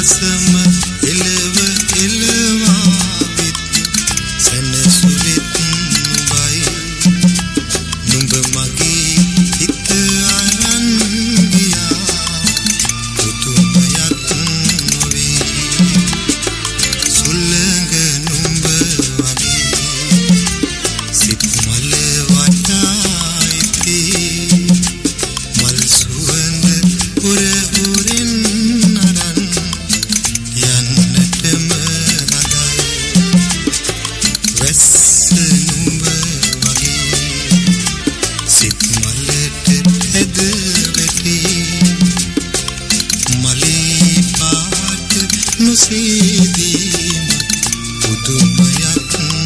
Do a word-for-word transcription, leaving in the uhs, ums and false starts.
අසම එළව එළවා විත් සැනසුවිත් නුඹයි නුඹ මගේ හිත අරන් ගියා පුතුමයක් නොවේ සුළඟ නුඹ වගේ සිත් මල වටායිති මල් සුවඳ පුර පුරින් අරන් යන්නටම හදයි වැස්ස නුඹ වගේ සිත් මලට ඇද වැටි මලේ පාට නොසේදීම පුදුමයක්